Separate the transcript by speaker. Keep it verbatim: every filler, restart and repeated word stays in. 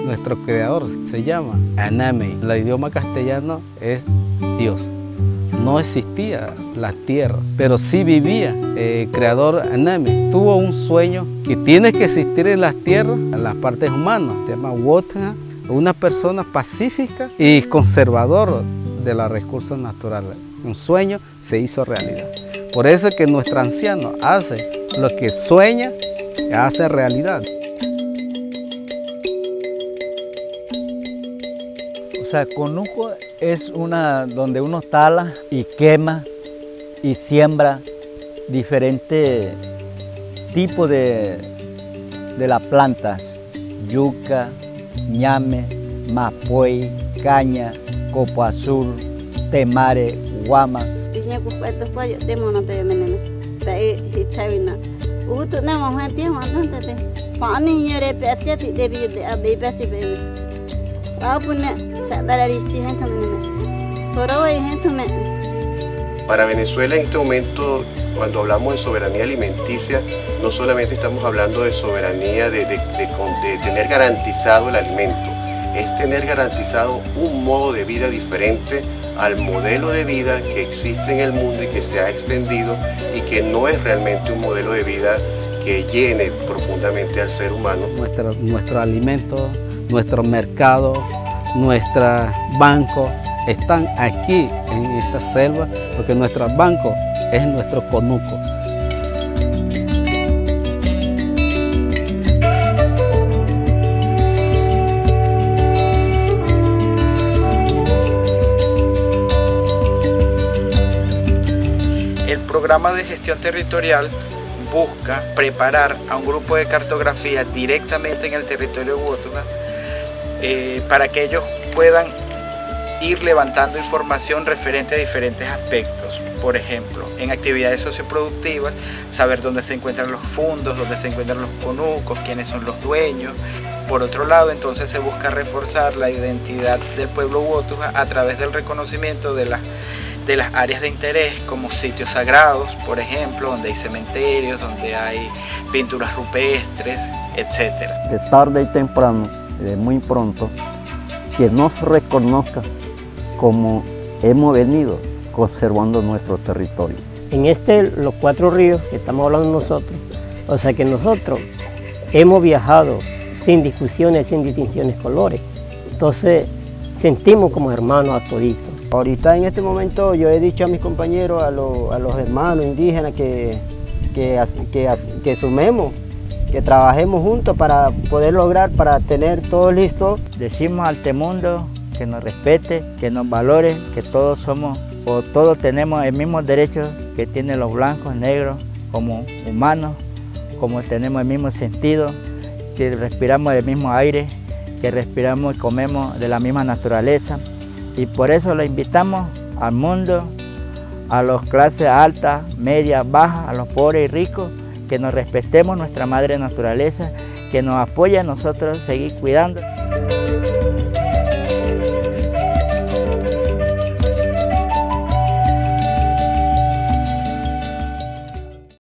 Speaker 1: nuestro creador se llama Aname. El idioma castellano es Dios. No existía la tierra, pero sí vivía. El creador Aname tuvo un sueño que tiene que existir en las tierras, en las partes humanas. Se llama Wotha, una persona pacífica y conservador de los recursos naturales. Un sueño se hizo realidad. Por eso es que nuestro anciano hace lo que sueña, hace realidad.
Speaker 2: O sea, conuco es una donde uno tala y quema y siembra diferentes tipos de, de las plantas: yuca, ñame, mapuey, caña, copo azul, temare, guama.
Speaker 3: Para Venezuela en este momento, cuando hablamos de soberanía alimenticia, no solamente estamos hablando de soberanía de, de, de, de tener garantizado el alimento, es tener garantizado un modo de vida diferente al modelo de vida que existe en el mundo y que se ha extendido y que no es realmente un modelo de vida que llene profundamente al ser humano.
Speaker 1: Nuestro, nuestro alimento, nuestro mercado, nuestros bancos están aquí en esta selva, porque nuestro banco es nuestro conuco.
Speaker 4: El programa de gestión territorial busca preparar a un grupo de cartografía directamente en el territorio Wotha eh, para que ellos puedan ir levantando información referente a diferentes aspectos. Por ejemplo, en actividades socioproductivas, saber dónde se encuentran los fundos, dónde se encuentran los conucos, quiénes son los dueños. Por otro lado, entonces se busca reforzar la identidad del pueblo Wotha a través del reconocimiento de las de las áreas de interés como sitios sagrados, por ejemplo, donde hay cementerios, donde hay pinturas rupestres, etcétera.
Speaker 2: De tarde y temprano, de muy pronto, que nos reconozca como hemos venido conservando nuestro territorio.
Speaker 5: En este, los cuatro ríos que estamos hablando nosotros, o sea que nosotros hemos viajado sin discusiones, sin distinciones colores, entonces sentimos como hermanos a toditos.
Speaker 6: Ahorita en este momento yo he dicho a mis compañeros, a, lo, a los hermanos indígenas que, que, que, que sumemos, que trabajemos juntos para poder lograr, para tener todo listo.
Speaker 7: Decimos al mundo que nos respete, que nos valore, que todos somos o todos tenemos el mismo derecho que tienen los blancos, negros, como humanos, como tenemos el mismo sentido, que respiramos el mismo aire, que respiramos y comemos de la misma naturaleza. Y por eso lo invitamos al mundo, a las clases altas, medias, bajas, a los pobres y ricos, que nos respetemos nuestra madre naturaleza, que nos apoye a nosotros seguir cuidando.